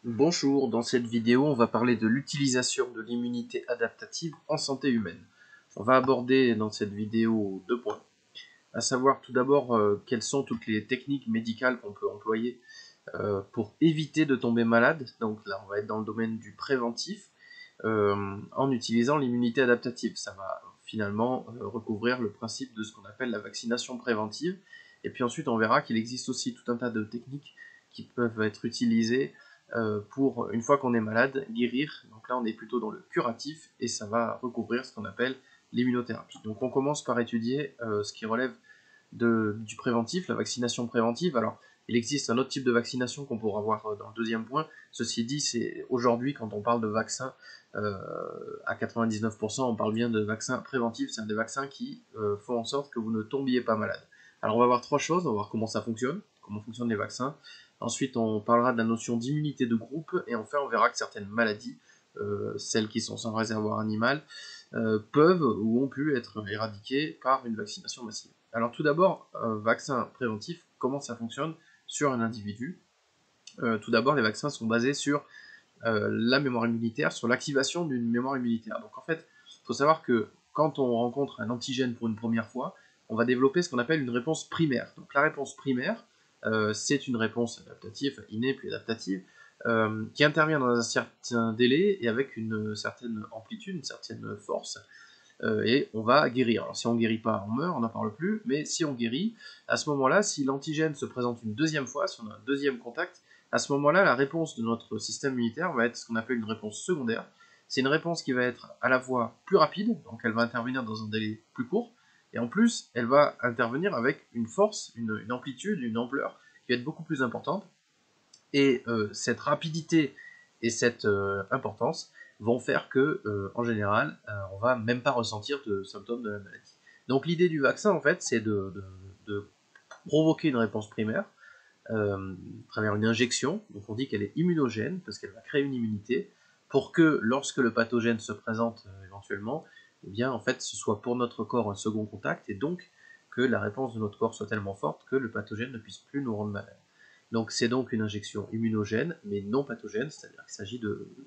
Bonjour, dans cette vidéo, on va parler de l'utilisation de l'immunité adaptative en santé humaine. On va aborder dans cette vidéo deux points, à savoir tout d'abord quelles sont toutes les techniques médicales qu'on peut employer pour éviter de tomber malade. Donc là, on va être dans le domaine du préventif en utilisant l'immunité adaptative. Ça va finalement recouvrir le principe de ce qu'on appelle la vaccination préventive. Et puis ensuite, on verra qu'il existe aussi tout un tas de techniques qui peuvent être utilisées pour, une fois qu'on est malade, guérir. Donc là, on est plutôt dans le curatif et ça va recouvrir ce qu'on appelle l'immunothérapie. Donc on commence par étudier ce qui relève du préventif, la vaccination préventive. Alors, il existe un autre type de vaccination qu'on pourra voir dans le deuxième point. Ceci dit, c'est aujourd'hui, quand on parle de vaccins, à 99%, on parle bien de vaccins préventifs, c'est-à-dire des vaccins qui font en sorte que vous ne tombiez pas malade. Alors, on va voir trois choses, on va voir comment ça fonctionne, comment fonctionnent les vaccins. Ensuite, on parlera de la notion d'immunité de groupe, et enfin, on verra que certaines maladies, celles qui sont sans réservoir animal, peuvent ou ont pu être éradiquées par une vaccination massive. Alors tout d'abord, un vaccin préventif, comment ça fonctionne sur un individu? Tout d'abord, les vaccins sont basés sur la mémoire immunitaire, sur l'activation d'une mémoire immunitaire. Donc en fait, il faut savoir que quand on rencontre un antigène pour une première fois, on va développer ce qu'on appelle une réponse primaire. Donc la réponse primaire, c'est une réponse adaptative, innée puis adaptative, qui intervient dans un certain délai et avec une certaine amplitude, une certaine force, et on va guérir. Alors si on ne guérit pas, on meurt, on n'en parle plus, mais si on guérit, à ce moment-là, si l'antigène se présente une deuxième fois, si on a un deuxième contact, à ce moment-là, la réponse de notre système immunitaire va être ce qu'on appelle une réponse secondaire. C'est une réponse qui va être à la fois plus rapide, donc elle va intervenir dans un délai plus court, et en plus, elle va intervenir avec une force, une amplitude, une ampleur qui va être beaucoup plus importante. Et cette rapidité et cette importance vont faire que, en général, on va même pas ressentir de symptômes de la maladie. Donc l'idée du vaccin, en fait, c'est de provoquer une réponse primaire à travers une injection. Donc on dit qu'elle est immunogène parce qu'elle va créer une immunité pour que lorsque le pathogène se présente éventuellement, eh bien en fait ce soit pour notre corps un second contact et donc que la réponse de notre corps soit tellement forte que le pathogène ne puisse plus nous rendre malade. Donc c'est donc une injection immunogène, mais non pathogène, c'est-à-dire qu'il s'agit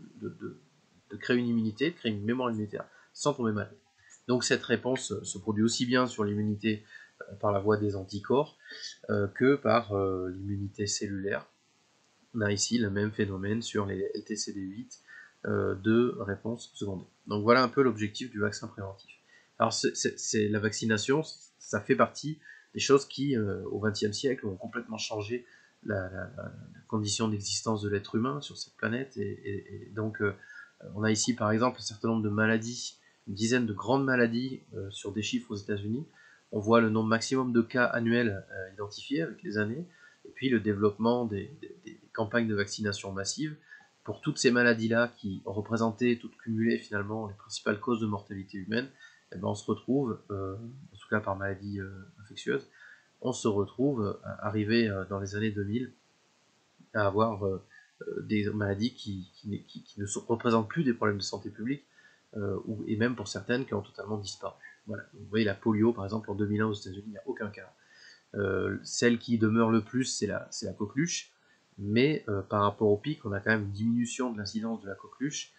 de créer une immunité, de créer une mémoire immunitaire sans tomber malade. Donc cette réponse se produit aussi bien sur l'immunité par la voie des anticorps que par l'immunité cellulaire. On a ici le même phénomène sur les LTCD8 de réponse secondaire. Donc voilà un peu l'objectif du vaccin préventif. Alors c'est la vaccination, ça fait partie des choses qui, au XXe siècle, ont complètement changé la condition d'existence de l'être humain sur cette planète. Et donc, on a ici, par exemple, un certain nombre de maladies, une dizaine de grandes maladies sur des chiffres aux États-Unis. On voit le nombre maximum de cas annuels identifiés avec les années, et puis le développement des campagnes de vaccination massive pour toutes ces maladies-là qui représentaient, toutes cumulées finalement, les principales causes de mortalité humaine. Eh ben, on se retrouve, en tout cas par maladie infectieuse, on se retrouve arrivé dans les années 2000 à avoir des maladies qui ne représentent plus des problèmes de santé publique, et même pour certaines qui ont totalement disparu. Voilà. Donc, vous voyez la polio par exemple en 2001 aux États-Unis, il n'y a aucun cas. Celle qui demeure le plus, c'est la coqueluche, mais par rapport au pic, on a quand même une diminution de l'incidence de la coqueluche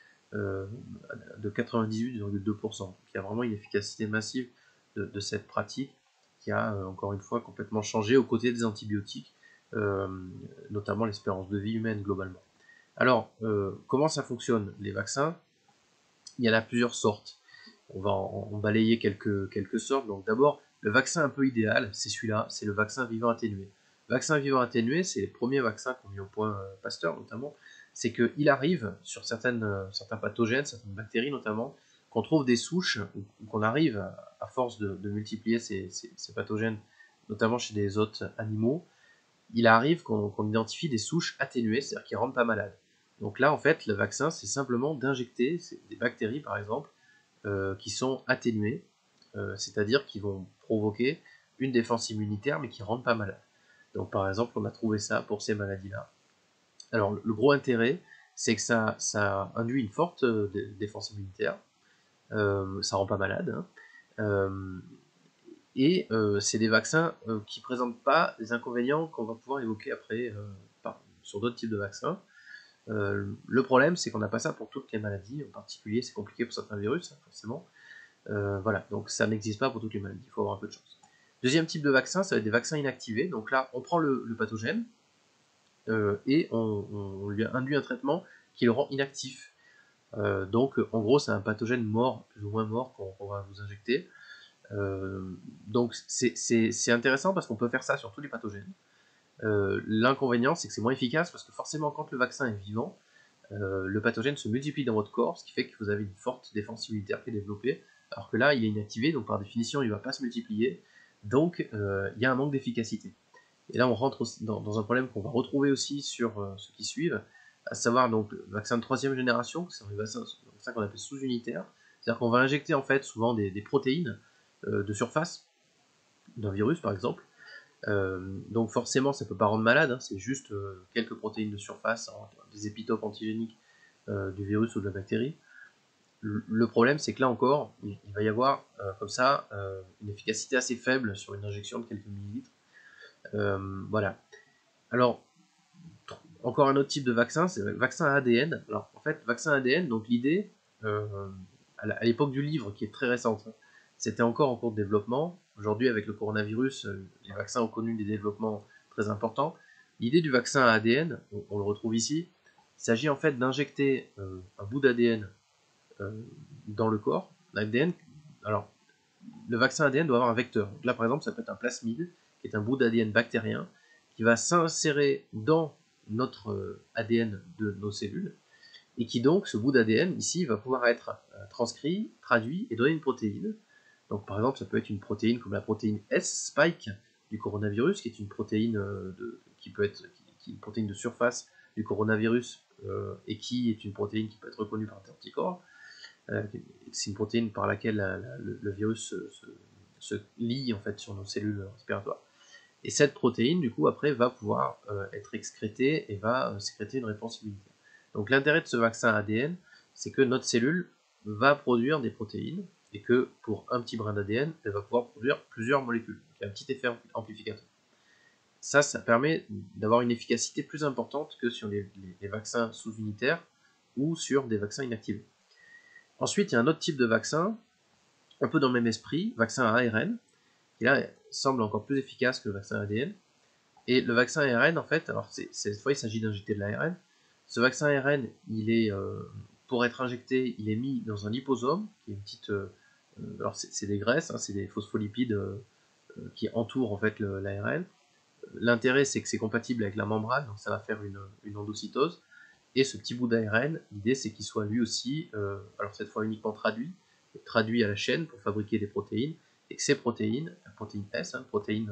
de 98,2%. Donc il y a vraiment une efficacité massive de cette pratique qui a encore une fois complètement changé aux côtés des antibiotiques, euh, notamment l'espérance de vie humaine globalement. Alors, comment ça fonctionne les vaccins? Il y en a plusieurs sortes. On va en balayer quelques sortes. Donc d'abord, le vaccin un peu idéal, c'est celui-là, c'est le vaccin vivant atténué. Le vaccin vivant atténué, c'est les premiers vaccins qu'ont mis au point Pasteur notamment, c'est qu'il arrive sur certains pathogènes, certaines bactéries notamment, qu'on trouve des souches, ou qu'on arrive, à force de multiplier ces pathogènes, notamment chez des hôtes animaux, il arrive qu'on identifie des souches atténuées, c'est-à-dire qui ne rendent pas malade. Donc là, en fait, le vaccin, c'est simplement d'injecter des bactéries, par exemple, qui sont atténuées, c'est-à-dire qui vont provoquer une défense immunitaire, mais qui ne rendent pas malade. Donc par exemple, on a trouvé ça pour ces maladies-là. Alors le gros intérêt, c'est que ça induit une forte défense immunitaire, ça rend pas malade, hein, et c'est des vaccins qui ne présentent pas les inconvénients qu'on va pouvoir évoquer après sur d'autres types de vaccins. Le problème, c'est qu'on n'a pas ça pour toutes les maladies. En particulier, c'est compliqué pour certains virus, forcément. Voilà, donc ça n'existe pas pour toutes les maladies. Il faut avoir un peu de chance. Deuxième type de vaccin, ça va être des vaccins inactivés. Donc là, on prend le pathogène et on lui induit un traitement qui le rend inactif. Donc, en gros, c'est un pathogène mort, plus ou moins mort, qu'on va vous injecter. Donc, c'est intéressant parce qu'on peut faire ça sur tous les pathogènes. L'inconvénient, c'est que c'est moins efficace parce que forcément, quand le vaccin est vivant, le pathogène se multiplie dans votre corps, ce qui fait que vous avez une forte défense immunitaire qui est développée, alors que là, il est inactivé, donc par définition, il ne va pas se multiplier, donc il y a un manque d'efficacité. Et là, on rentre dans un problème qu'on va retrouver aussi sur ceux qui suivent, à savoir donc le vaccin de troisième génération, c'est un vaccin qu'on appelle sous-unitaire, c'est-à-dire qu'on va injecter en fait souvent des protéines de surface d'un virus par exemple. Donc forcément, ça ne peut pas rendre malade, hein, c'est juste quelques protéines de surface, des épitopes antigéniques du virus ou de la bactérie. Le problème, c'est que là encore, il va y avoir comme ça une efficacité assez faible sur une injection de quelques millilitres. Voilà. Alors, encore un autre type de vaccin, c'est le vaccin à ADN. Alors, en fait, vaccin ADN, donc l'idée, à l'époque du livre, qui est très récente, hein, c'était encore en cours de développement. Aujourd'hui, avec le coronavirus, les vaccins ont connu des développements très importants. L'idée du vaccin à ADN, on le retrouve ici, il s'agit en fait d'injecter un bout d'ADN dans le corps. L'ADN, alors, le vaccin ADN doit avoir un vecteur. Donc là, par exemple, ça peut être un plasmide, qui est un bout d'ADN bactérien, qui va s'insérer dans notre ADN de nos cellules, et qui donc, ce bout d'ADN, ici, va pouvoir être transcrit, traduit, et donner une protéine. Donc par exemple, ça peut être une protéine comme la protéine S, spike, du coronavirus, qui est une protéine, qui peut être qui est une protéine de surface du coronavirus, et qui est une protéine qui peut être reconnue par des anticorps. C'est une protéine par laquelle le virus se lie en fait sur nos cellules respiratoires. Et cette protéine, du coup, après, va pouvoir être excrétée et va sécréter une réponse immunitaire. Donc l'intérêt de ce vaccin ADN, c'est que notre cellule va produire des protéines et que pour un petit brin d'ADN, elle va pouvoir produire plusieurs molécules. Donc il y a un petit effet amplificateur. Ça permet d'avoir une efficacité plus importante que sur les vaccins sous-unitaires ou sur des vaccins inactivés. Ensuite, il y a un autre type de vaccin, un peu dans le même esprit, vaccin à ARN, qui là semble encore plus efficace que le vaccin ADN. Et le vaccin ARN, en fait, alors cette fois il s'agit d'injecter de l'ARN. Ce vaccin ARN, il est, pour être injecté, il est mis dans un liposome, qui est une petite, alors c'est des graisses, hein, c'est des phospholipides qui entourent en fait l'ARN. L'intérêt, c'est que c'est compatible avec la membrane, donc ça va faire une endocytose. Et ce petit bout d'ARN, l'idée c'est qu'il soit lui aussi, alors cette fois uniquement traduit à la chaîne pour fabriquer des protéines, et que ces protéines, la protéine S, hein, protéine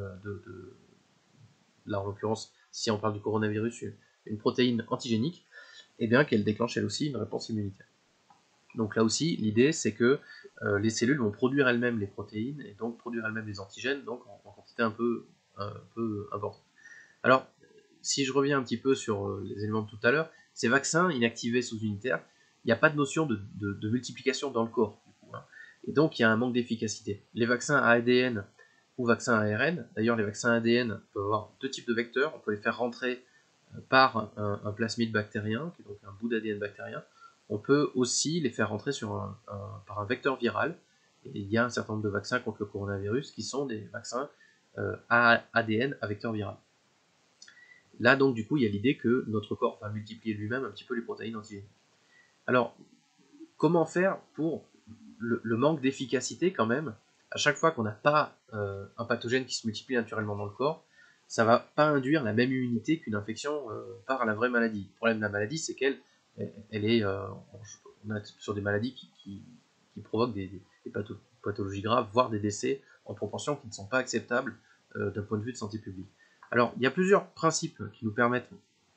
là en l'occurrence, si on parle du coronavirus, une protéine antigénique, et bien qu'elle déclenche elle aussi une réponse immunitaire. Donc là aussi, l'idée c'est que les cellules vont produire elles-mêmes les protéines, et donc produire elles-mêmes les antigènes, donc en quantité un peu importante. Alors, si je reviens un petit peu sur les éléments de tout à l'heure, ces vaccins inactivés sous-unitaires, il n'y a pas de notion de multiplication dans le corps. Du coup, hein. Et donc, il y a un manque d'efficacité. Les vaccins à ADN ou vaccins à ARN, d'ailleurs, les vaccins ADN peuvent avoir deux types de vecteurs. On peut les faire rentrer par un plasmide bactérien, qui est donc un bout d'ADN bactérien. On peut aussi les faire rentrer par un vecteur viral. Et il y a un certain nombre de vaccins contre le coronavirus qui sont des vaccins à ADN à vecteur viral. Là, donc, du coup, il y a l'idée que notre corps va multiplier lui-même un petit peu les protéines antigéniques. Alors, comment faire pour le manque d'efficacité quand même? À chaque fois qu'on n'a pas un pathogène qui se multiplie naturellement dans le corps, ça ne va pas induire la même immunité qu'une infection par la vraie maladie. Le problème de la maladie, c'est qu'elle est, on a sur des maladies qui provoquent des pathologies graves, voire des décès en proportions qui ne sont pas acceptables d'un point de vue de santé publique. Alors, il y a plusieurs principes qui nous permettent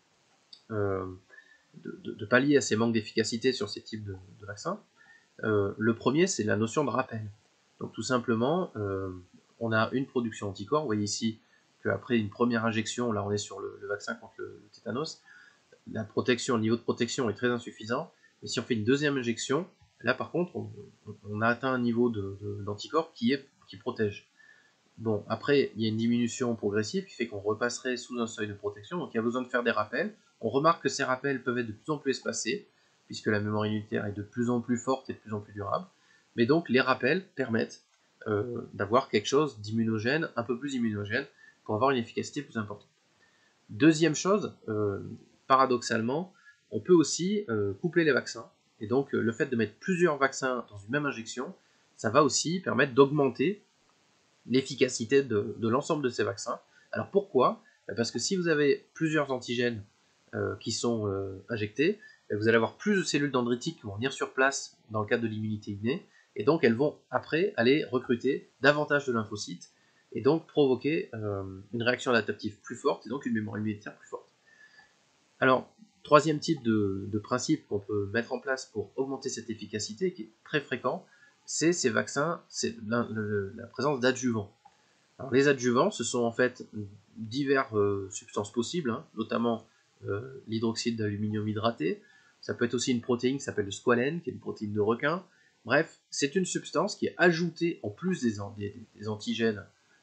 de pallier à ces manques d'efficacité sur ces types de vaccins. Le premier, c'est la notion de rappel. Donc tout simplement, on a une production anticorps. Vous voyez ici qu'après une première injection, là on est sur le vaccin contre le tétanos, la protection, le niveau de protection est très insuffisant. Mais si on fait une deuxième injection, là par contre, on a atteint un niveau d'anticorps qui protège. Bon, après, il y a une diminution progressive qui fait qu'on repasserait sous un seuil de protection, donc il y a besoin de faire des rappels On remarque que ces rappels peuvent être de plus en plus espacés, puisque la mémoire immunitaire est de plus en plus forte et de plus en plus durable. Mais donc les rappels permettent d'avoir quelque chose d'immunogène, un peu plus immunogène, pour avoir une efficacité plus importante. Deuxième chose, paradoxalement, on peut aussi coupler les vaccins. Et donc le fait de mettre plusieurs vaccins dans une même injection, ça va aussi permettre d'augmenter l'efficacité de l'ensemble de ces vaccins. Alors pourquoi? Parce que si vous avez plusieurs antigènes qui sont injectés, vous allez avoir plus de cellules dendritiques qui vont venir sur place dans le cadre de l'immunité innée, et donc elles vont après aller recruter davantage de lymphocytes, et donc provoquer une réaction adaptative plus forte, et donc une mémoire immunitaire plus forte. Alors, troisième type de principe qu'on peut mettre en place pour augmenter cette efficacité, qui est très fréquent, c'est ces vaccins, c'est la présence d'adjuvants. Alors, les adjuvants, ce sont en fait diverses substances possibles, hein, notamment l'hydroxyde d'aluminium hydraté. Ça peut être aussi une protéine qui s'appelle le squalène, qui est une protéine de requin. Bref, c'est une substance qui est ajoutée en plus des antigènes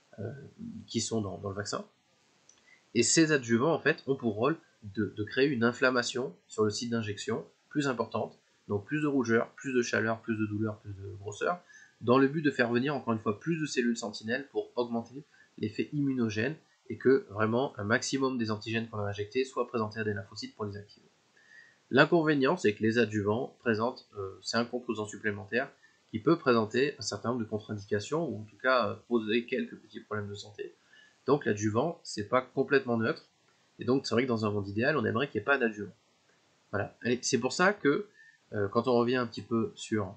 qui sont dans le vaccin. Et ces adjuvants, en fait, ont pour rôle de créer une inflammation sur le site d'injection plus importante, donc plus de rougeur, plus de chaleur, plus de douleur, plus de grosseur, dans le but de faire venir encore une fois plus de cellules sentinelles pour augmenter l'effet immunogène et que vraiment un maximum des antigènes qu'on a injectés soient présentés à des lymphocytes pour les activer. L'inconvénient, c'est que les adjuvants présentent, c'est un composant supplémentaire qui peut présenter un certain nombre de contre-indications ou en tout cas poser quelques petits problèmes de santé. Donc l'adjuvant, c'est pas complètement neutre, et donc c'est vrai que dans un monde idéal, on aimerait qu'il n'y ait pas d'adjuvant. Voilà. Et c'est pour ça que quand on revient un petit peu sur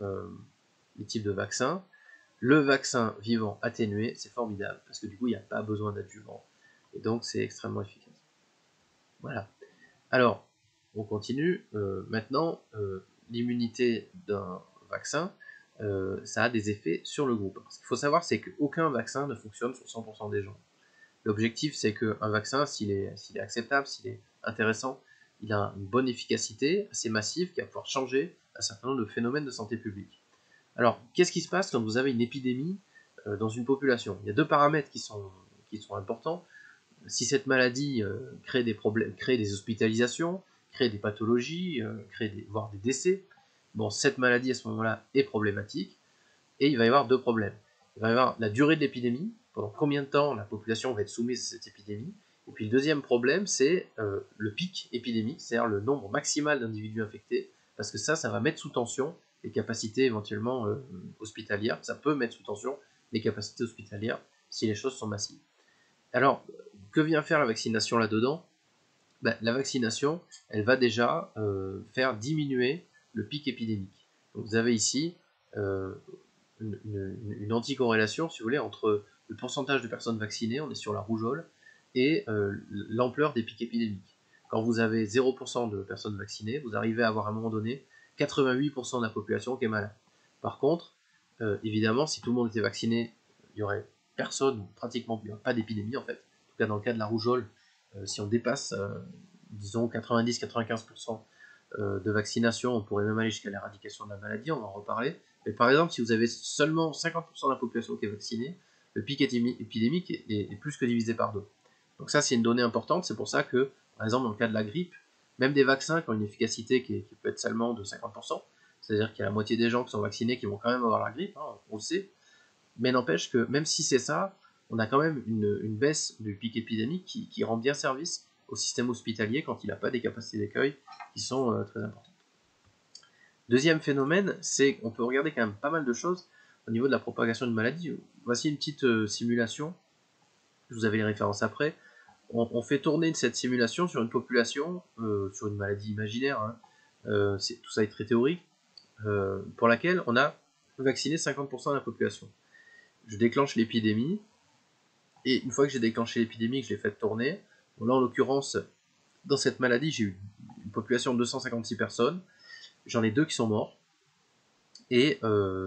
les types de vaccins, le vaccin vivant atténué, c'est formidable, parce que du coup, il n'y a pas besoin d'adjuvant, et donc c'est extrêmement efficace. Voilà. Alors, on continue. Maintenant, l'immunité d'un vaccin, ça a des effets sur le groupe. Ce qu'il faut savoir, c'est qu'aucun vaccin ne fonctionne sur 100% des gens. L'objectif, c'est qu'un vaccin, s'il est acceptable, s'il est intéressant, il a une bonne efficacité, assez massive, qui va pouvoir changer un certain nombre de phénomènes de santé publique. Alors, qu'est-ce qui se passe quand vous avez une épidémie dans une population? Il y a deux paramètres qui sont importants. Si cette maladie crée des problèmes, crée des hospitalisations, crée des pathologies, voire des décès, bon, cette maladie à ce moment-là est problématique, et il va y avoir deux problèmes. Il va y avoir la durée de l'épidémie, pendant combien de temps la population va être soumise à cette épidémie, et puis le deuxième problème, c'est le pic épidémique, c'est-à-dire le nombre maximal d'individus infectés, parce que ça va mettre sous tension les capacités éventuellement hospitalières, ça peut mettre sous tension les capacités hospitalières si les choses sont massives. Alors, que vient faire la vaccination là-dedans? La vaccination, elle va déjà faire diminuer le pic épidémique. Donc, vous avez ici une anticorrélation, si vous voulez, entre le pourcentage de personnes vaccinées, on est sur la rougeole, et l'ampleur des pics épidémiques. Quand vous avez 0% de personnes vaccinées, vous arrivez à avoir à un moment donné 88% de la population qui est malade. Par contre, évidemment, si tout le monde était vacciné, il y aurait personne, pratiquement pas d'épidémie en fait. En tout cas, dans le cas de la rougeole, si on dépasse, disons, 90-95% de vaccination, on pourrait même aller jusqu'à l'éradication de la maladie, on va en reparler. Mais par exemple, si vous avez seulement 50% de la population qui est vaccinée, le pic épidémique est plus que divisé par deux. Donc ça, c'est une donnée importante. C'est pour ça que, par exemple, dans le cas de la grippe, même des vaccins qui ont une efficacité qui peut être seulement de 50%, c'est-à-dire qu'il y a la moitié des gens qui sont vaccinés qui vont quand même avoir la grippe, hein, on le sait, mais n'empêche que même si c'est ça, on a quand même une baisse du pic épidémique qui rend bien service au système hospitalier quand il n'a pas des capacités d'accueil qui sont très importantes. Deuxième phénomène, c'est qu'on peut regarder quand même pas mal de choses au niveau de la propagation d'une maladie. Voici une petite simulation, vous avez les références après. On fait tourner cette simulation sur une population, sur une maladie imaginaire, hein. Tout ça est très théorique, pour laquelle on a vacciné 50% de la population. Je déclenche l'épidémie, et une fois que j'ai déclenché l'épidémie, que je l'ai fait tourner, bon là en l'occurrence, dans cette maladie, j'ai eu une population de 256 personnes, j'en ai 2 qui sont morts, et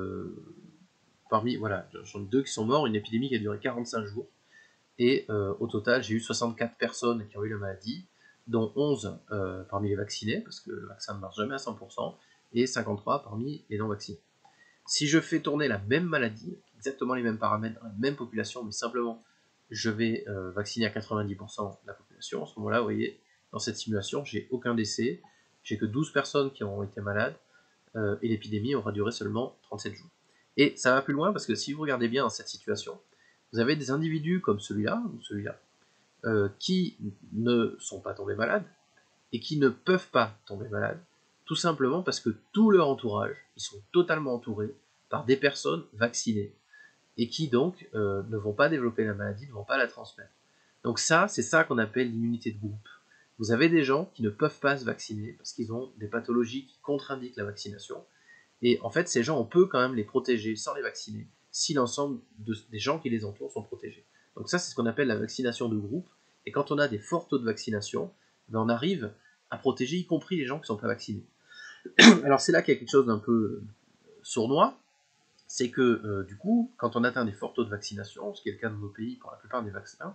voilà, j'en ai 2 qui sont morts, une épidémie qui a duré 45 jours, et au total, j'ai eu 64 personnes qui ont eu la maladie, dont 11 parmi les vaccinés, parce que le vaccin ne marche jamais à 100%, et 53 parmi les non vaccinés. Si je fais tourner la même maladie, exactement les mêmes paramètres, dans la même population, mais simplement je vais vacciner à 90% de la population, à ce moment-là, vous voyez, dans cette simulation, j'ai aucun décès, j'ai que 12 personnes qui ont été malades, et l'épidémie aura duré seulement 37 jours. Et ça va plus loin parce que si vous regardez bien dans cette situation, vous avez des individus comme celui-là ou celui-là qui ne sont pas tombés malades et qui ne peuvent pas tomber malades, tout simplement parce que tout leur entourage, ils sont totalement entourés par des personnes vaccinées et qui donc ne vont pas développer la maladie, ne vont pas la transmettre. Donc ça, c'est ça qu'on appelle l'immunité de groupe. Vous avez des gens qui ne peuvent pas se vacciner parce qu'ils ont des pathologies qui contre-indiquent la vaccination. Et en fait, ces gens, on peut quand même les protéger sans les vacciner si l'ensemble des gens qui les entourent sont protégés. Donc ça, c'est ce qu'on appelle la vaccination de groupe. Et quand on a des forts taux de vaccination, ben on arrive à protéger y compris les gens qui ne sont pas vaccinés. Alors c'est là qu'il y a quelque chose d'un peu sournois, c'est que du coup, quand on atteint des forts taux de vaccination, ce qui est le cas dans nos pays pour la plupart des vaccins,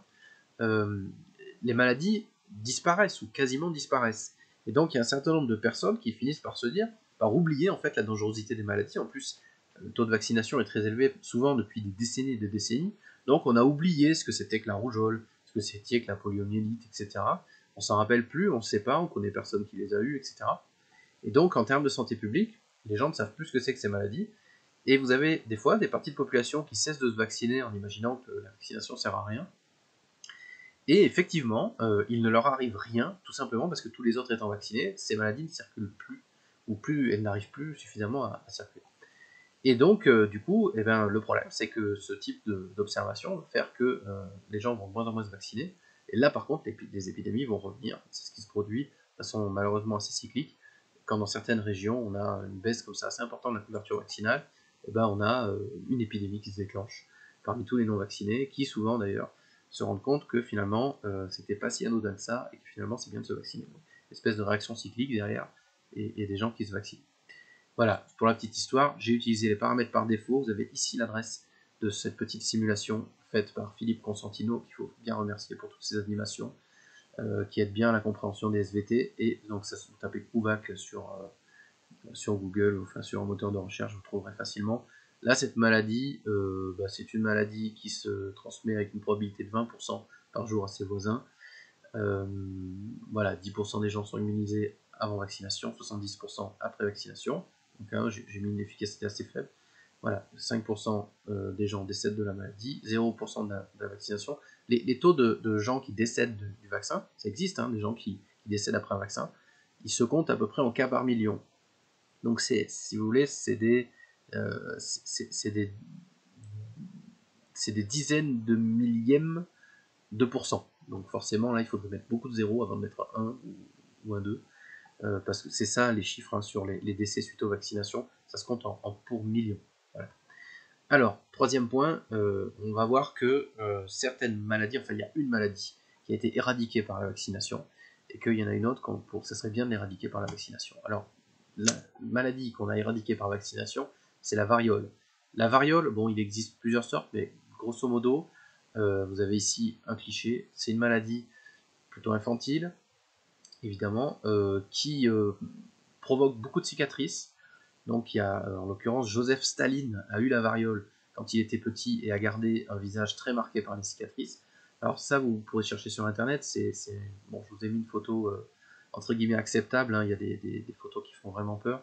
les maladies disparaissent ou quasiment disparaissent. Et donc il y a un certain nombre de personnes qui finissent par se dire, par oublier en fait la dangerosité des maladies. En plus, le taux de vaccination est très élevé, souvent depuis des décennies et des décennies. Donc on a oublié ce que c'était que la rougeole, ce que c'était que la poliomyélite, etc. On s'en rappelle plus, on ne sait pas, on connaît personne qui les a eues, etc. Et donc en termes de santé publique, les gens ne savent plus ce que c'est que ces maladies. Et vous avez des fois des parties de population qui cessent de se vacciner en imaginant que la vaccination sert à rien. Et effectivement, il ne leur arrive rien, tout simplement parce que tous les autres étant vaccinés, ces maladies ne circulent plus, ou plus, elles n'arrivent plus suffisamment à circuler. Et donc, du coup, eh ben, le problème, c'est que ce type d'observation va faire que les gens vont de moins en moins se vacciner. Et là, par contre, les épidémies vont revenir. C'est ce qui se produit de façon malheureusement assez cyclique. Quand dans certaines régions, on a une baisse comme ça assez importante de la couverture vaccinale, eh ben, on a une épidémie qui se déclenche parmi tous les non-vaccinés, qui souvent d'ailleurs se rendent compte que finalement, c'était pas si anodin que ça, et que finalement, c'est bien de se vacciner. Donc, une espèce de réaction cyclique derrière, et des gens qui se vaccinent. Voilà, pour la petite histoire, j'ai utilisé les paramètres par défaut. Vous avez ici l'adresse de cette petite simulation faite par Philippe Consentino, qu'il faut bien remercier pour toutes ces animations, qui aident bien à la compréhension des SVT. Et donc, ça, vous tapez Kouvac sur Google, enfin sur un moteur de recherche, vous trouverez facilement. Là, cette maladie, c'est une maladie qui se transmet avec une probabilité de 20% par jour à ses voisins. Voilà, 10% des gens sont immunisés avant vaccination, 70% après vaccination. Donc hein, j'ai mis une efficacité assez faible. Voilà, 5% des gens décèdent de la maladie, 0% de la vaccination. Les taux de gens qui décèdent du vaccin, ça existe, hein, des gens qui décèdent après un vaccin, ils se comptent à peu près en cas par million. Donc si vous voulez, c'est des dizaines de millièmes de pourcents. Donc forcément, là, il faudrait mettre beaucoup de zéros avant de mettre un 1 ou un 2. Parce que c'est ça les chiffres hein, sur les décès suite aux vaccinations, ça se compte en pour millions. Voilà. Alors, troisième point, on va voir que certaines maladies, enfin il y a une maladie qui a été éradiquée par la vaccination, et qu'il y en a une autre, ça serait bien de l'éradiquer par la vaccination. Alors, la maladie qu'on a éradiquée par vaccination, c'est la variole. La variole, bon, il existe plusieurs sortes, mais grosso modo, vous avez ici un cliché, c'est une maladie plutôt infantile, évidemment, qui provoque beaucoup de cicatrices. Donc il y a, en l'occurrence, Joseph Staline a eu la variole quand il était petit et a gardé un visage très marqué par les cicatrices. Alors ça, vous pourrez chercher sur internet, bon, je vous ai mis une photo entre guillemets acceptable, hein. Il y a des photos qui font vraiment peur.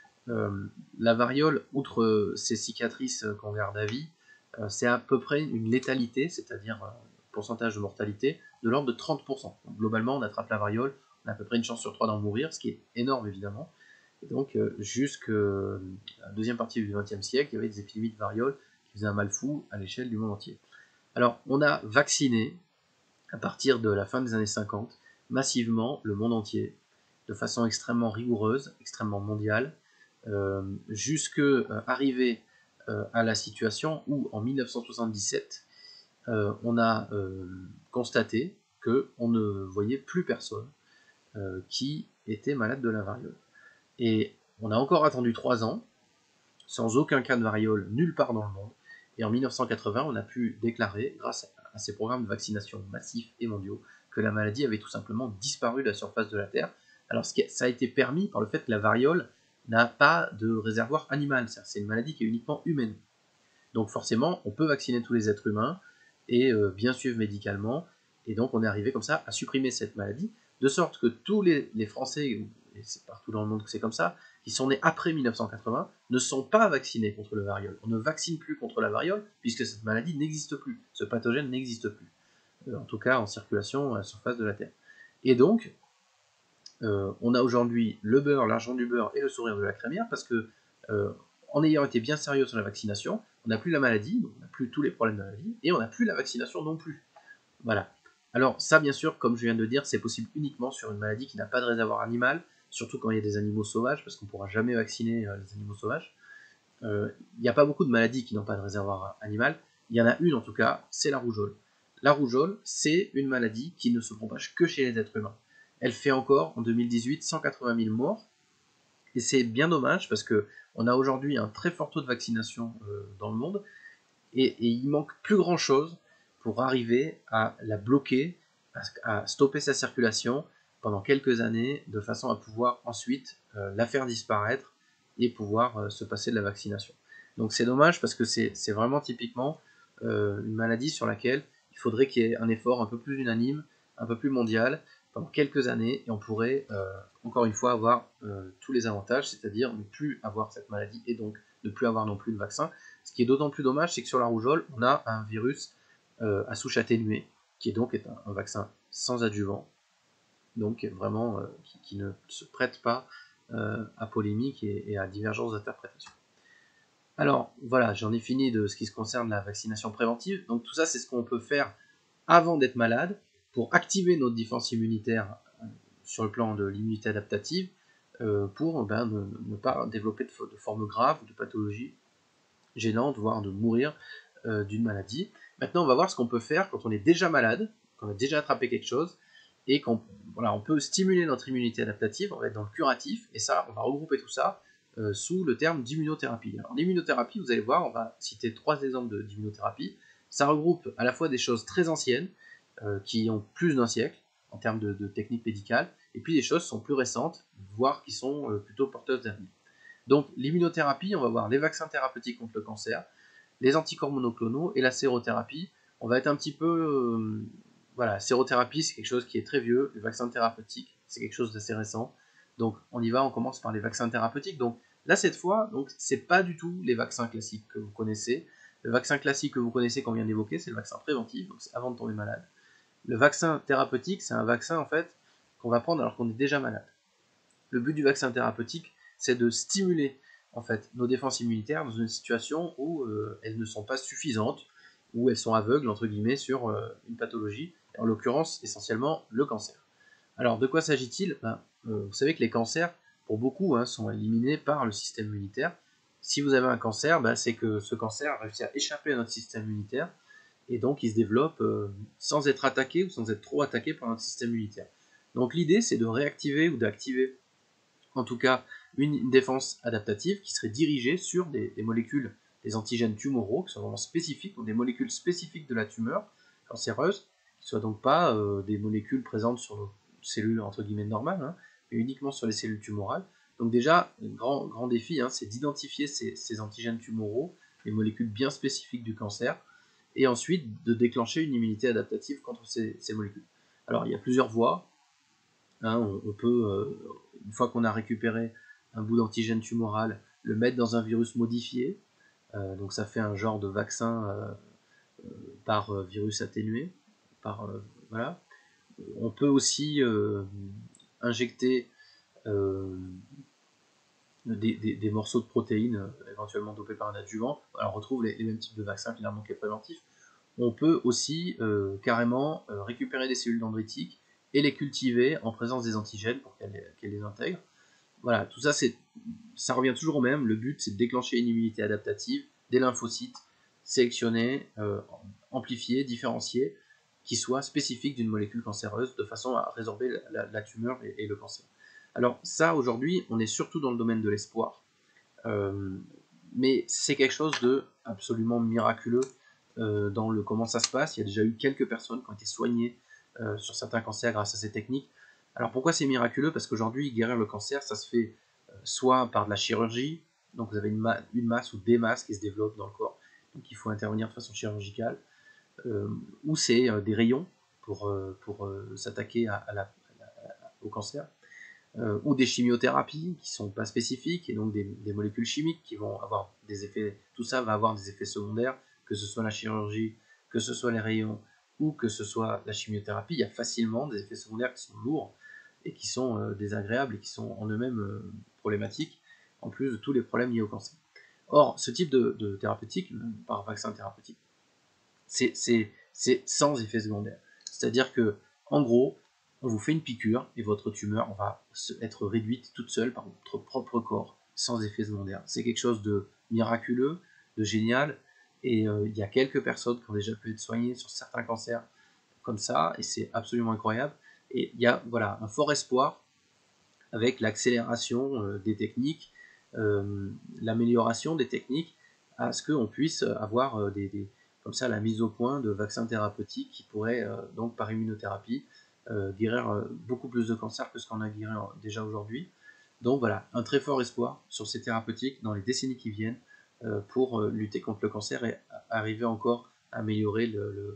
La variole, outre ces cicatrices qu'on garde à vie, c'est à peu près une létalité, c'est-à-dire un pourcentage de mortalité de l'ordre de 30%. Donc, globalement, on attrape la variole, on a à peu près une chance sur 3 d'en mourir, ce qui est énorme évidemment. Et donc, jusqu'à la deuxième partie du XXe siècle, il y avait des épidémies de variole qui faisaient un mal fou à l'échelle du monde entier. Alors, on a vacciné, à partir de la fin des années 50, massivement le monde entier, de façon extrêmement rigoureuse, extrêmement mondiale, jusque arriver à la situation où, en 1977, on a constaté qu'on ne voyait plus personne qui était malade de la variole. Et on a encore attendu 3 ans, sans aucun cas de variole nulle part dans le monde. Et en 1980, on a pu déclarer, grâce à ces programmes de vaccination massifs et mondiaux, que la maladie avait tout simplement disparu de la surface de la Terre. Alors ça a été permis par le fait que la variole n'a pas de réservoir animal, c'est une maladie qui est uniquement humaine. Donc forcément, on peut vacciner tous les êtres humains et bien suivre médicalement, et donc on est arrivé comme ça à supprimer cette maladie de sorte que tous les Français, et c'est partout dans le monde que c'est comme ça, qui sont nés après 1980, ne sont pas vaccinés contre le variole. On ne vaccine plus contre la variole, puisque cette maladie n'existe plus, ce pathogène n'existe plus, en tout cas en circulation à la surface de la Terre. Et donc, on a aujourd'hui le beurre, l'argent du beurre et le sourire de la crémière, parce que en ayant été bien sérieux sur la vaccination, on n'a plus la maladie, donc on n'a plus tous les problèmes de la maladie, et on n'a plus la vaccination non plus. Voilà. Alors ça, bien sûr, comme je viens de dire, c'est possible uniquement sur une maladie qui n'a pas de réservoir animal, surtout quand il y a des animaux sauvages, parce qu'on ne pourra jamais vacciner les animaux sauvages. Il n'y a pas beaucoup de maladies qui n'ont pas de réservoir animal. Il y en a une en tout cas, c'est la rougeole. La rougeole, c'est une maladie qui ne se propage que chez les êtres humains. Elle fait encore, en 2018, 180 000 morts. Et c'est bien dommage parce qu'on a aujourd'hui un très fort taux de vaccination dans le monde. Et il manque plus grand chose pour arriver à la bloquer, à stopper sa circulation pendant quelques années, de façon à pouvoir ensuite la faire disparaître et pouvoir se passer de la vaccination. Donc c'est dommage parce que c'est vraiment typiquement une maladie sur laquelle il faudrait qu'il y ait un effort un peu plus unanime, un peu plus mondial, pendant quelques années, et on pourrait encore une fois avoir tous les avantages, c'est-à-dire ne plus avoir cette maladie et donc ne plus avoir non plus de vaccin. Ce qui est d'autant plus dommage, c'est que sur la rougeole, on a un virus à souche atténuée, qui est donc un vaccin sans adjuvant, donc vraiment qui ne se prête pas à polémique et à divergence d'interprétation. Alors voilà, j'en ai fini de ce qui se concerne la vaccination préventive. Donc tout ça, c'est ce qu'on peut faire avant d'être malade pour activer notre défense immunitaire sur le plan de l'immunité adaptative pour ne pas développer de formes graves ou de pathologies gênantes, voire de mourir d'une maladie. Maintenant, on va voir ce qu'on peut faire quand on est déjà malade, quand on a déjà attrapé quelque chose, et qu'on on peut stimuler notre immunité adaptative, on va être dans le curatif, et ça, on va regrouper tout ça sous le terme d'immunothérapie. Alors l'immunothérapie, vous allez voir, on va citer 3 exemples d'immunothérapie. Ça regroupe à la fois des choses très anciennes, qui ont plus d'un siècle, en termes de techniques médicales, et puis des choses qui sont plus récentes, voire qui sont plutôt porteuses d'avenir. Donc l'immunothérapie, on va voir les vaccins thérapeutiques contre le cancer, les anticorps monoclonaux et la sérothérapie. On va être un petit peu... voilà, sérothérapie, c'est quelque chose qui est très vieux. Le vaccin thérapeutique, c'est quelque chose d'assez récent. Donc on y va, on commence par les vaccins thérapeutiques. Donc là, cette fois, c'est pas du tout les vaccins classiques que vous connaissez. Le vaccin classique que vous connaissez qu'on vient d'évoquer, c'est le vaccin préventif, donc c'est avant de tomber malade. Le vaccin thérapeutique, c'est un vaccin en fait qu'on va prendre alors qu'on est déjà malade. Le but du vaccin thérapeutique, c'est de stimuler en fait nos défenses immunitaires dans une situation où elles ne sont pas suffisantes, où elles sont aveugles entre guillemets sur une pathologie, en l'occurrence essentiellement le cancer. Alors de quoi s'agit-il? Vous savez que les cancers, pour beaucoup, sont éliminés par le système immunitaire. Si vous avez un cancer, c'est que ce cancer a réussi à échapper à notre système immunitaire et donc il se développe sans être attaqué ou sans être trop attaqué par notre système immunitaire. Donc l'idée, c'est de réactiver ou d'activer en tout cas une défense adaptative qui serait dirigée sur des molécules, des antigènes tumoraux, qui sont vraiment spécifiques, donc des molécules spécifiques de la tumeur cancéreuse, qui ne soient donc pas des molécules présentes sur nos cellules entre guillemets normales, mais uniquement sur les cellules tumorales. Donc déjà, un grand défi, c'est d'identifier ces antigènes tumoraux, les molécules bien spécifiques du cancer, et ensuite de déclencher une immunité adaptative contre ces molécules. Alors il y a plusieurs voies. On peut, une fois qu'on a récupéré un bout d'antigène tumoral, le mettre dans un virus modifié. Donc ça fait un genre de vaccin par virus atténué. Voilà. On peut aussi injecter des morceaux de protéines éventuellement dopés par un adjuvant. Alors on retrouve les mêmes types de vaccins finalement que les préventifs. On peut aussi carrément récupérer des cellules dendritiques et les cultiver en présence des antigènes pour qu'elles les intègrent. Voilà, tout ça, ça revient toujours au même. Le but, c'est de déclencher une immunité adaptative, des lymphocytes sélectionnés, amplifiés, différenciés, qui soient spécifiques d'une molécule cancéreuse, de façon à résorber la tumeur et le cancer. Alors ça, aujourd'hui, on est surtout dans le domaine de l'espoir, mais c'est quelque chose de absolument miraculeux dans le comment ça se passe. Il y a déjà eu quelques personnes qui ont été soignées sur certains cancers grâce à ces techniques. Alors pourquoi c'est miraculeux? Parce qu'aujourd'hui, guérir le cancer, ça se fait soit par de la chirurgie, donc vous avez une masse ou des masses qui se développent dans le corps, donc il faut intervenir de façon chirurgicale, ou c'est des rayons pour s'attaquer à au cancer, ou des chimiothérapies qui sont pas spécifiques, et donc des molécules chimiques qui vont avoir des effets, tout ça va avoir des effets secondaires, que ce soit la chirurgie, que ce soit les rayons, ou que ce soit la chimiothérapie. Il y a facilement des effets secondaires qui sont lourds, et qui sont désagréables, et qui sont en eux-mêmes problématiques, en plus de tous les problèmes liés au cancer. Or, ce type de thérapeutique, par vaccin thérapeutique, c'est sans effet secondaire. C'est-à-dire que, en gros, on vous fait une piqûre et votre tumeur va être réduite toute seule par votre propre corps, sans effet secondaire. C'est quelque chose de miraculeux, de génial, et il y a quelques personnes qui ont déjà pu être soignées sur certains cancers comme ça, et c'est absolument incroyable. Et il y a voilà, un fort espoir avec l'accélération des techniques, l'amélioration des techniques, à ce qu'on puisse avoir comme ça la mise au point de vaccins thérapeutiques qui pourraient donc par immunothérapie guérir beaucoup plus de cancers que ce qu'on a guéri déjà aujourd'hui. Donc voilà, un très fort espoir sur ces thérapeutiques dans les décennies qui viennent pour lutter contre le cancer et arriver encore à améliorer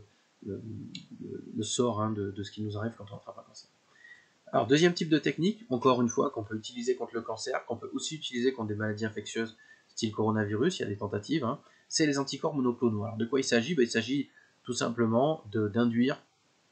le sort de ce qui nous arrive quand on attrape un cancer. Alors, deuxième type de technique, encore une fois, qu'on peut utiliser contre le cancer, qu'on peut aussi utiliser contre des maladies infectieuses, style coronavirus, il y a des tentatives, c'est les anticorps monoclonaux. Alors, de quoi il s'agit? Il s'agit tout simplement d'induire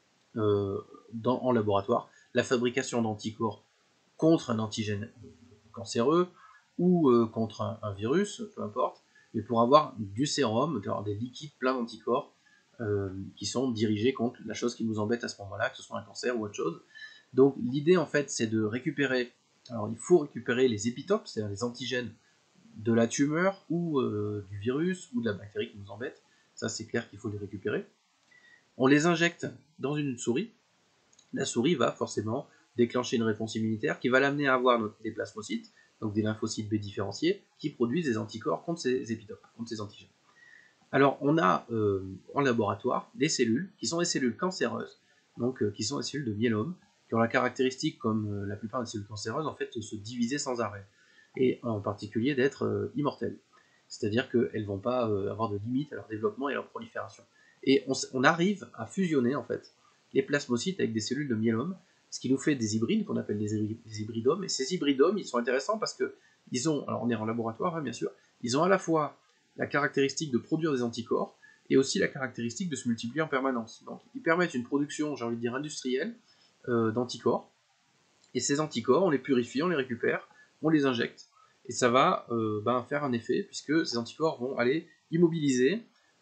en laboratoire la fabrication d'anticorps contre un antigène cancéreux ou contre un virus, peu importe, mais pour avoir du sérum, avoir des liquides pleins d'anticorps qui sont dirigés contre la chose qui nous embête à ce moment-là, que ce soit un cancer ou autre chose. Donc l'idée en fait c'est de récupérer, alors il faut récupérer les épitopes, c'est-à-dire les antigènes de la tumeur ou du virus ou de la bactérie qui nous embête, ça c'est clair qu'il faut les récupérer. On les injecte dans une souris, la souris va forcément déclencher une réponse immunitaire qui va l'amener à avoir des plasmocytes, donc des lymphocytes B différenciés, qui produisent des anticorps contre ces épitopes, contre ces antigènes. Alors on a en laboratoire des cellules qui sont des cellules cancéreuses, donc qui sont des cellules de myélome, qui ont la caractéristique, comme la plupart des cellules cancéreuses, en fait, de se diviser sans arrêt, et en particulier d'être immortelles. C'est-à-dire qu'elles ne vont pas avoir de limite à leur développement et à leur prolifération. Et on arrive à fusionner en fait les plasmocytes avec des cellules de myélome, ce qui nous fait des hybrides qu'on appelle des hybridomes. Et ces hybridomes, ils sont intéressants parce que ils ont, alors on est en laboratoire bien sûr, ils ont à la fois la caractéristique de produire des anticorps et aussi la caractéristique de se multiplier en permanence. Donc ils permettent une production, j'ai envie de dire, industrielle d'anticorps. Et ces anticorps, on les purifie, on les récupère, on les injecte. Et ça va faire un effet, puisque ces anticorps vont aller immobiliser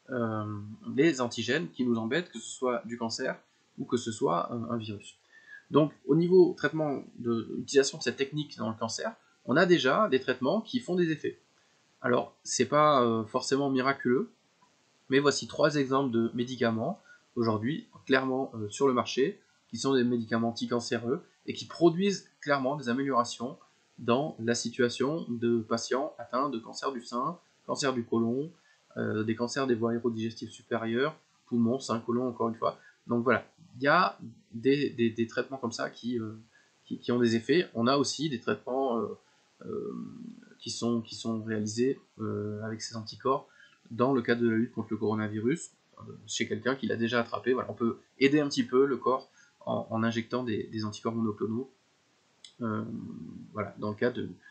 les antigènes qui nous embêtent, que ce soit du cancer ou que ce soit un virus. Donc au niveau traitement d'utilisation de cette technique dans le cancer, on a déjà des traitements qui font des effets. Alors, c'est pas forcément miraculeux, mais voici 3 exemples de médicaments aujourd'hui clairement sur le marché, qui sont des médicaments anticancéreux et qui produisent clairement des améliorations dans la situation de patients atteints de cancer du sein, cancer du côlon, des cancers des voies aérodigestives supérieures, poumons, sein, côlon, encore une fois. Donc voilà, il y a des traitements comme ça qui ont des effets. On a aussi des traitements qui sont réalisés avec ces anticorps dans le cadre de la lutte contre le coronavirus, chez quelqu'un qui l'a déjà attrapé. Voilà, on peut aider un petit peu le corps en injectant des anticorps monoclonaux voilà, dans le cas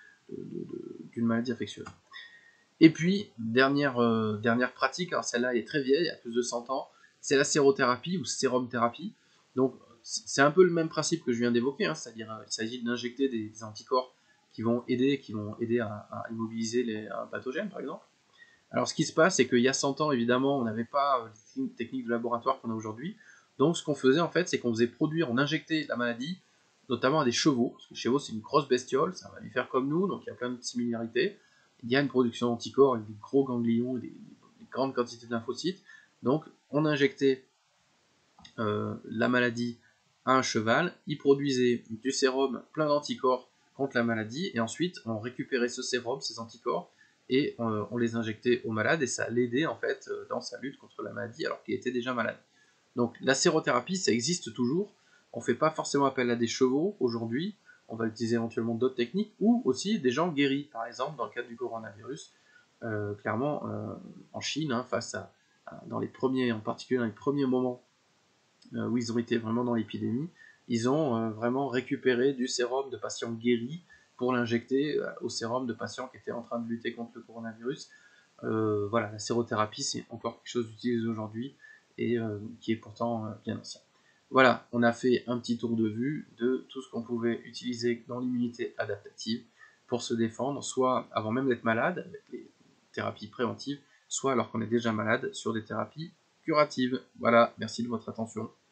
d'une maladie infectieuse. Et puis, dernière pratique, alors celle-là est très vieille, il y a plus de 100 ans, c'est la sérothérapie ou sérum-thérapie. Donc, c'est un peu le même principe que je viens d'évoquer, c'est-à-dire il s'agit d'injecter des anticorps qui vont aider à immobiliser un pathogène, par exemple. Alors, ce qui se passe, c'est qu'il y a 100 ans, évidemment, on n'avait pas les techniques de laboratoire qu'on a aujourd'hui. Donc, ce qu'on faisait, en fait, c'est qu'on faisait produire, on injectait la maladie, notamment à des chevaux, parce que le chevaux, c'est une grosse bestiole, c'est un mammifère comme nous, donc il y a plein de similarités. Il y a une production d'anticorps avec des gros ganglions et des grandes quantités de lymphocytes. Donc, on injectait la maladie à un cheval, il produisait du sérum plein d'anticorps contre la maladie, et ensuite, on récupérait ce sérum, ces anticorps, et on les injectait au malade, et ça l'aidait en fait dans sa lutte contre la maladie alors qu'il était déjà malade. Donc la sérothérapie, ça existe toujours. On ne fait pas forcément appel à des chevaux aujourd'hui. On va utiliser éventuellement d'autres techniques, ou aussi des gens guéris, par exemple dans le cadre du coronavirus. Clairement, en Chine, en particulier dans les premiers moments où ils ont été vraiment dans l'épidémie, ils ont vraiment récupéré du sérum de patients guéris pour l'injecter au sérum de patients qui étaient en train de lutter contre le coronavirus. Voilà, la sérothérapie, c'est encore quelque chose d'utilisé aujourd'hui et qui est pourtant bien ancien. Voilà, on a fait un petit tour de vue de tout ce qu'on pouvait utiliser dans l'immunité adaptative pour se défendre, soit avant même d'être malade, avec les thérapies préventives, soit alors qu'on est déjà malade sur des thérapies curatives. Voilà, merci de votre attention.